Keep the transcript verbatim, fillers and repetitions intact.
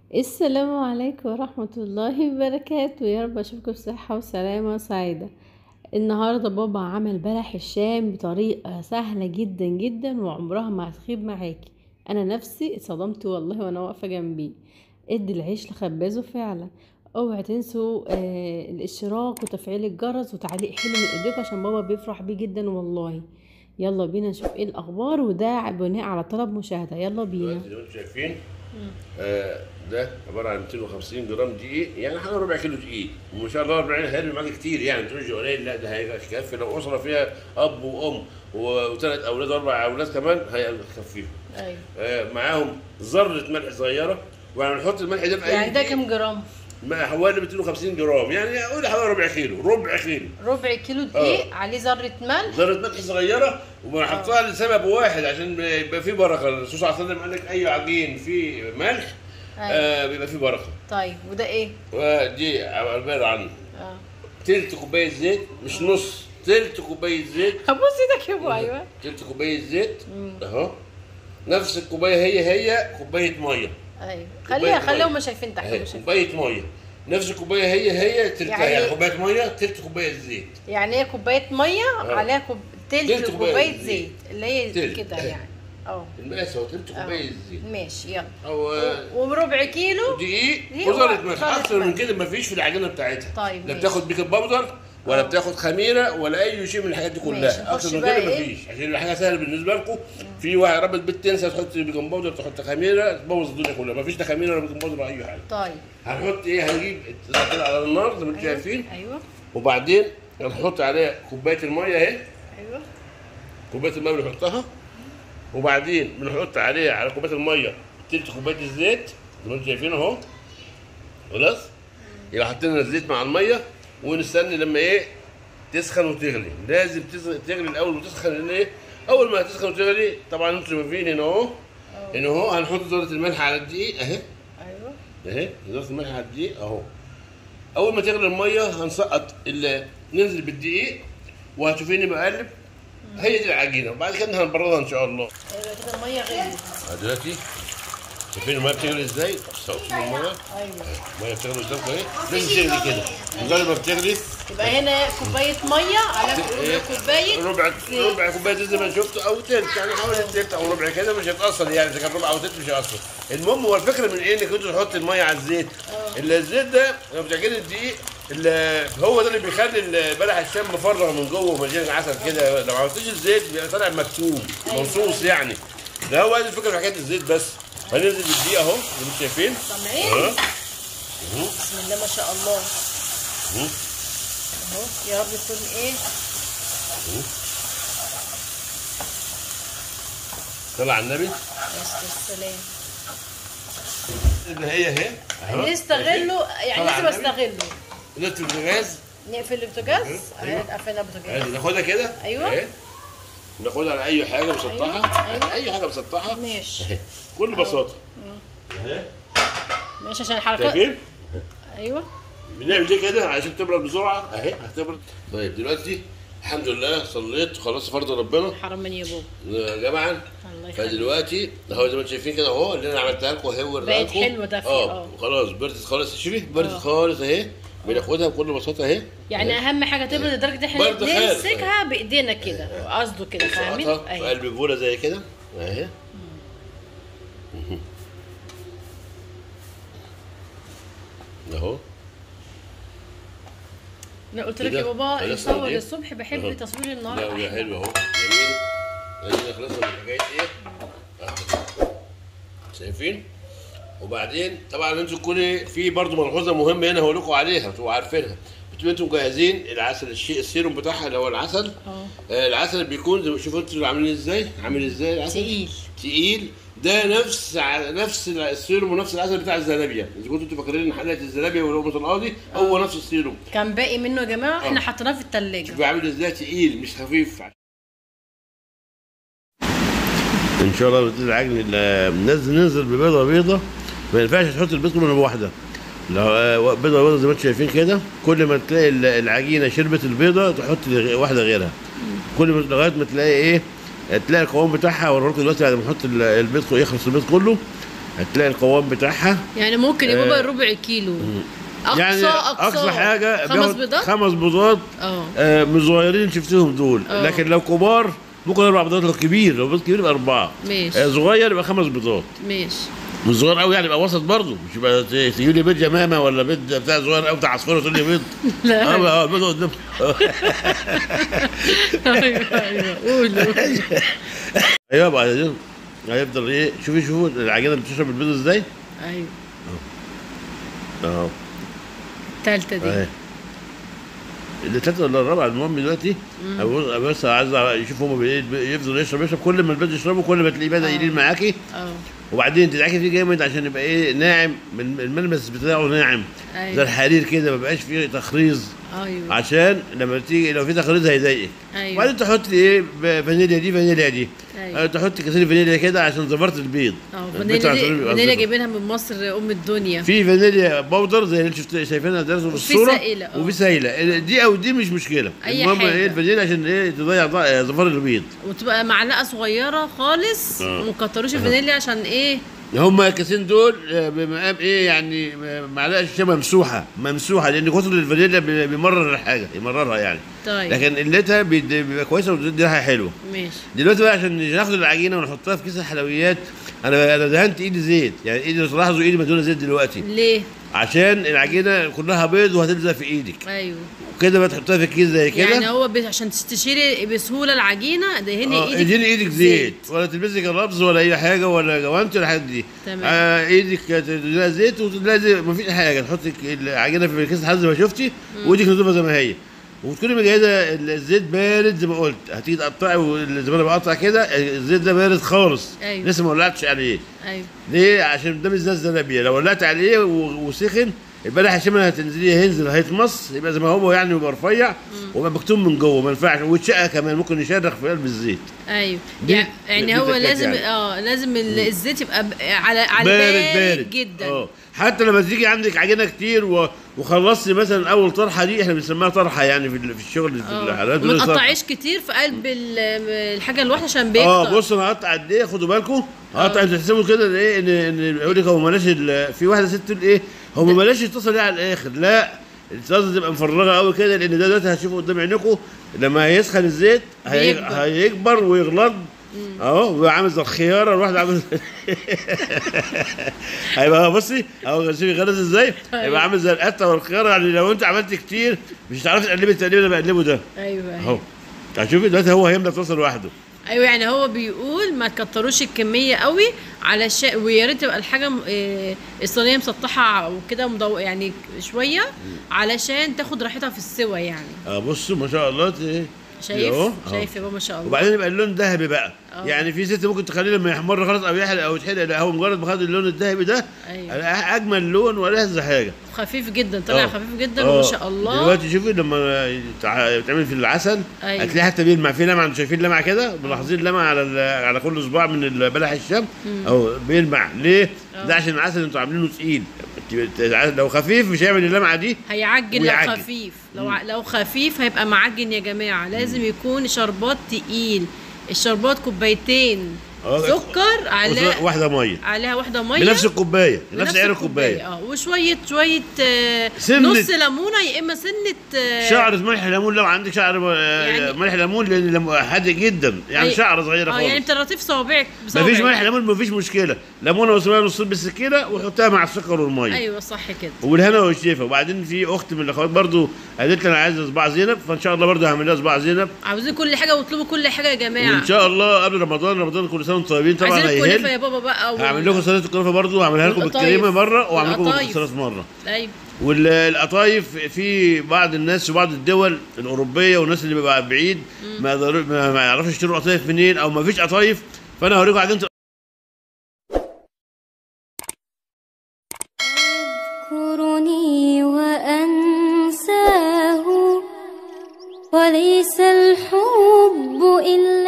السلام عليكم ورحمة الله وبركاته. يا رب اشوفكم بصحة وسلامة سعيدة. النهاردة بابا عمل بلح الشام بطريقة سهلة جدا جدا وعمرها ما هتخيب معاكي. انا نفسي اتصدمت والله وانا واقفة جنبيه. ادي العيش لخبازه فعلا. اوعي تنسوا آه الاشتراك وتفعيل الجرس وتعليق حلو من ايديكم عشان بابا بيفرح بيه جدا والله. يلا بينا نشوف ايه الاخبار، وده بناء على طلب مشاهدة. يلا بينا. دلوقتي زي ما انتم شايفين آه ده عباره عن مئتين وخمسين جرام دقيق، يعني حوالي ربع كيلو دقيق، وما شاء الله أربعين هيرمي معاك كتير، يعني تقولش قليل، لا ده هيكفي لو اسره فيها اب وام وثلاث اولاد واربع اولاد كمان هيكفيهم. ايوه. آه معاهم ذره ملح صغيره، وهنحط الملح ده في اي يعني ده دقيق. كام جرام؟ ما حوالي مئتين وخمسين جرام، يعني قول حوالي ربع كيلو، ربع كيلو ربع كيلو دقيق عليه ذرة ملح. ذره ملح صغيره، وبنحطها لسبب واحد عشان يبقى فيه بركه. الرسول صلى الله عليه وسلم قال لك اي عجين فيه ملح آه بيبقى فيه بركه. طيب وده ايه؟ ودي عباره عن اه تلت كوبايه زيت، مش نص، تلت كوبايه زيت. هبص ايدك يا ابو. ايوه. تلت كوبايه زيت اهو. نفس الكوبايه هي هي كوبايه ميه. ايوه خليها خليها هما شايفين تحت. اهي كوبايه ميه، نفس الكوبايه هي هي تلت، يعني, يعني كوبايه ميه تلت كوبايه زيت. يعني هي كوبايه ميه آه. عليها كوب... تلت, تلت كوباية كوبايه زيت. زيت اللي هي تلت. كده يعني. اه المقاس هو تلت كوبايه زيت. ماشي يلا. او وربع كيلو دقيق دقيق وذره ملح. وذرة اكتر من ملح. كده مفيش في العجينه بتاعتها. طيب لا ماشي. بتاخد بيكنج باودر ولا آه. بتاخد خميره ولا اي شيء من الحاجات دي ماشي. كلها. نخش اكتر من بقى كده إيه؟ مفيش، عشان الحاجه سهله بالنسبه لكم. في واحد ربة بيت تنسى تحط بيكنج باودر، تحط خميره، تبوظ الدنيا كلها. مفيش لا خميره ولا بيكنج باودر ولا اي حاجه. طيب هنحط ايه؟ هنجيب كده على النار زي ما انتم شايفين. ايوه وبعدين هنحط عليها كوبايه الميه اهي. ايوه كوبايه الميه بنحطها، وبعدين بنحط عليها على كوبايه الميه تلت كوبايه الزيت زي ما انتم شايفين اهو. خلاص؟ يبقى حطينا الزيت مع الميه، ونستنى لما ايه تسخن وتغلي. لازم تغلي الاول وتسخن، لان ايه اول ما تسخن وتغلي طبعا انتم شايفين هنا اهو. هنا اهو هنحط ذره الملح على الدقيق اهي. ايوه اهي ذره الملح على الدقيق اهو. اول ما تغلي الميه هنسقط ننزل بالدقيق، وهتشوفيني بقلب. هي دي العجينه، وبعد كده هنبردها ان شاء الله. ايوه كده الميه غليت دلوقتي شايفين الميه بتغلي ازاي؟ شايفين الميه؟ ايوه الميه بتغلي قدامكم اهي. لازم تغلي كده، مجرد ما بتغلي يبقى هنا كوبايه ميه على كوبايه ربع ربع كوبايه زي ما شفتوا، او تلت، يعني حوالي تلت او ربع كده مش هتاثر. يعني اذا كان ربع او تلت مش هيأثر. المهم هو الفكره من ايه؟ انك انتوا تحط الميه على الزيت. اللي الزيت ده لما بتعجني الدقيق اللي هو ده اللي بيخلي بلح الشام مفرغ من جوه ومليان عسل كده. لو ما عملتيش الزيت بيبقى طالع مكتوم منصوص يعني. ده هو دي الفكره في حكايه الزيت بس. هننزل بالدقيق اهو زي ما انتم شايفين. سامعين؟ بسم الله ما شاء الله. اهو يا رب يكون ايه. صلى على النبي. السلام. اللي هي اهي اهو. نستغله يعني لازم استغله. نقفل البوتاجاز. نقفل البوتاجاز. اهي قفلنا البوتاجاز. عادي ناخدها كده. ايوه. اهي. ناخدها على اي حاجه مسطحه. أيوة. اي حاجه مسطحه. ماشي. اهي بكل بساطه. اهي. ماشي عشان الحركات. شايفين؟ ايوه. بنعمل دي كده عشان تبرد بسرعه اهي هتبرد. طيب دلوقتي الحمد لله صليت وخلصت فرض ربنا. حرام من يا بابا. جمعا. الله يخليك. فدلوقتي اهو زي ما انتم شايفين كده اهو اللي انا عملتها لكم اهي وريتها لكم. بقت حلوه دافيه. اه خلاص بردت خالص. شوفي بردت خالص اهي. بناخدها بكل بساطه اهي. يعني اهم حاجه تبرد لدرجه احنا نمسكها بايدينا كده، قصده كده فاهمين؟ اهي في قلب البوله زي كده اهي. اهو. انا قلت لك يا بابا يصور الصبح، بحب تصوير النهار. لا يا حلو اهو جميل. ادينا خلصنا من حكايه ايه؟ شايفين؟ وبعدين طبعا انتوا تكونوا في برضه ملحوظه مهمه هنا هقول لكم عليها تبقوا عارفينها. بتبقوا انتوا مجهزين العسل الشيء السيروم بتاعها اللي هو العسل. اه العسل بيكون زي ما شوفوا انتوا عاملين ازاي؟ عامل ازاي العسل؟ تقيل تقيل. ده نفس نفس السيروم ونفس العسل بتاع الزلابيه. اذا كنتوا انتوا فاكرين حلقه الزلابيه ولقمه القاضي هو نفس السيروم. كان باقي منه يا جماعه احنا حطيناه في الثلاجه. شوفوا عامل ازاي تقيل مش خفيف. ان شاء الله بتنزل العجن ننزل ننزل ببيضه بيضه. ما ينفعش تحط البيض كله بواحده. لو بيضه بيضه زي ما انتم شايفين كده، كل ما تلاقي العجينه شربت البيضه تحط واحده غيرها. كل ما لغايه ما تلاقي ايه تلاقي القوام بتاعها. اوريكم دلوقتي بعد ما نحط البيض يخلص البيض كله هتلاقي القوام بتاعها. يعني ممكن يا بابا ربع كيلو اقصى يعني اقصى اقصى حاجه خمس بيضات خمس بيضات اه آه مش صغيرين شفتهم دول. أوه. لكن لو كبار ممكن اربع بيضات، لو كبير لو بيض كبير يبقى اربعه. ماشي. آه صغير يبقى خمس بيضات. ماشي. مش صغير قوي يعني، يبقى وسط برضه، مش يبقى تجيب لي بيض جمامه ولا بيض بتاع صغير قوي بتاع عصفوره تقول لي بيض. لا اه اه البيض قدام. ايوه ايوه قول. ايوه بعدين هيفضل ايه، شوفي شوفوا العجينه بتشرب البيض ازاي. ايوه اهو التالتة دي اهي التالتة ولا الرابعة، المهم دلوقتي بس عايز يشوف هما يفضل يشرب يشرب كل ما البيض يشربه كل ما تلاقيه بدأ يلين معاكي. اه وبعدين تدعكي فيه جامد عشان يبقى ايه ناعم، من الملمس بتاعه ناعم. أيوة. زي الحرير كده، ما بقاش فيه تخريز. ايوه عشان لما تيجي لو في تخريز هيضايقك. ايوه. وبعدين تحطي ايه فانيليا دي فانيليا دي. أيوة. تحطي كتير فانيليا كده عشان زفرت البيض. اه فانيليا دي فانيليا جايبينها من مصر ام الدنيا. في فانيليا باودر زي اللي شفت شايفينها درسوا في الصوره، وفي سائله وفي سايله دي او دي مش مشكله. المهم ايه الفانيليا عشان ايه تضيع زفار البيض، وتبقى معلقه صغيره خالص. آه. وما تكتروش الفانيليا عشان ايه هما الكيسين دول بمقام ايه يعني معلقه شاي ممسوحه ممسوحه، لان كتر الفانيليا بيمرر الحاجه يمررها يعني. طيب. لكن قلتها بيبقى كويسه وبتدي ريحه حلوه. ماشي. دلوقتي بقى عشان ناخد العجينه ونحطها في كيس الحلويات، انا انا دهنت ايدي زيت، يعني ايدي تلاحظوا ايدي مدهونه زيت دلوقتي. ليه؟ عشان العجينه كلها بيض وهتلزق في ايدك. ايوه وكده بقى تحطها في الكيس زي كده. يعني هو عشان تشيلي بسهوله العجينه دهني آه ايدك اديني ايدك زيت, زيت. ولا تلبسي جرابز ولا اي حاجه ولا جوانتي ولا الحاجات دي. تمام. آه ايدك تديها زيت وتديها مفيش حاجه، تحطي العجينه في الكيس لحد ما شفتي وايدك نضيفه زي ما هي، وتكوني مجهزه الزيت بارد زي ما قلت. هتيجي تقطعي زي ما انا بقطع كده، الزيت ده بارد خالص. أيوة. لسه ما ولعتش عليه. ايوه ليه؟ عشان ده بالذات زلابيه لو ولعت عليه وسخن البلح الشمال هتنزليه هينزل هيتمص يبقى زي ما هو يعني، ويبقى رفيع ويبقى مكتوم من جوه ما ينفعش، ويتشقى كمان ممكن يشرخ في قلب الزيت. ايوه يعني, يعني هو لازم يعني. اه لازم الزيت يبقى على على بارد بارد جدا. اه حتى لما تيجي عندك عجينه كتير و... وخلصتي مثلا اول طرحه دي، احنا بنسميها طرحه يعني في في الشغل في الحلويات. ما تقطعيش كتير في قلب الحاجه الواحده عشان بيكتر. اه بص انا هقطع قد ايه، خدوا بالكم هقطع. انتوا تحسبوا كده ايه ان ان يقول لك هو ملاش في واحده ست تقول ايه هو ما بلاش يتصل على الاخر. لا الطاسه تبقى مفرغه قوي كده، لان ده دلوقتي هتشوفوا قدام عينكم لما هيسخن الزيت هيكبر, هيكبر ويغلط اهو، ويبقى عامل زي الخياره الواحد عامل هيبقى بصي اهو شوفي غلط ازاي، هيبقى عامل زي القطه والخياره. يعني لو انت عملت كتير مش هتعرفي تقلبي التقليب اللي بقلبه ده. ايوه اهو هتشوفي دلوقتي هو هيملى الطاسه لوحده. ايوه يعني هو بيقول ما تكتروش الكميه قوي علشان، ويا ريت تبقى الحاجه الصينيه مسطحه وكده مضو يعني شويه علشان تاخد راحتها في السوا يعني. اه بصوا ما شاء الله شايف شايف يا بابا ما شاء الله. وبعدين يبقى اللون ذهبي بقى. أوه. يعني في ست ممكن تخليه لما يحمر خلاص او يحرق او يتحرق، لا هو مجرد ما خد اللون الذهبي ده. أيوه. اجمل لون ولا هذا حاجه، خفيف جدا طلع. أوه. خفيف جدا وما شاء الله. دلوقتي شوفي لما يتعمل في العسل. أيوه. هتلاقي حتى بيلمع في لمعه، انتوا شايفين لمعه كده ملاحظين لمعه على على كل صباع من بلح الشام او بيلمع ليه؟ أوه. ده عشان العسل انتوا عاملينه تقيل، لو خفيف مش هيعمل اللمعه دي، هيعجن. لو خفيف لو لو خفيف هيبقى معجن يا جماعه. لازم يكون شربات تقيل. الشربات كوبايتين سكر عليها واحده ميه، عليها واحده ميه بنفس الكوبايه نفس عيار الكوبايه. اه وشويه شويه آه نص ليمونه يا اما سنه آه شعره ملح ليمون لو عندك شعر يعني ملح ليمون، لان حادق جدا يعني شعره صغيره خالص. اه يعني بترطيف صوابعك بصوابعك. مفيش ملح ليمون مفيش مشكله، ليمونه وصغيره نص بالسكينه وحطها مع السكر والميه. ايوه صح كده والهنا والشفا. وبعدين في اخت من الاخوات برضو قالت لي انا عايزه صباع زينب، فان شاء الله برضو هعمل لها صباع زينب. عاوزين كل حاجه واطلبوا كل حاجه يا جماعه، وان شاء الله قبل رمضان. رمضان كل سنه وانتم طيبين. طبعا عايزين الكنافه يا بابا بقى. هعمل لكم سلطه الكنافه برضو، هعملها لكم بالكريمه مره وهعمل لكم بالمكسرات مره. ايوه والقطايف في بعض الناس في بعض الدول الاوروبيه والناس اللي بيبقى بعيد ما ما يعرفوش يشتروا قطايف منين او ما فيش قطايف، فانا هوريكم عجينه. اذكرني وانساه وليس الحب الا